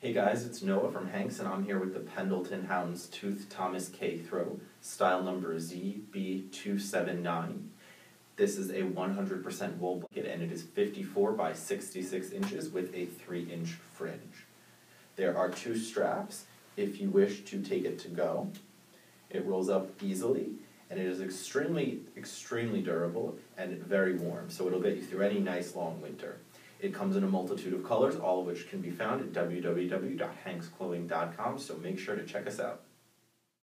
Hey guys, it's Noah from Hanks, and I'm here with the Pendleton Houndstooth Thomas K. Throw, style number ZB279. This is a 100% wool blanket, and it is 54 by 66 inches with a 3-inch fringe. There are 2 straps if you wish to take it to go. It rolls up easily, and it is extremely durable and very warm, so it'll get you through any nice long winter. It comes in a multitude of colors, all of which can be found at www.hanksclothing.com, so make sure to check us out.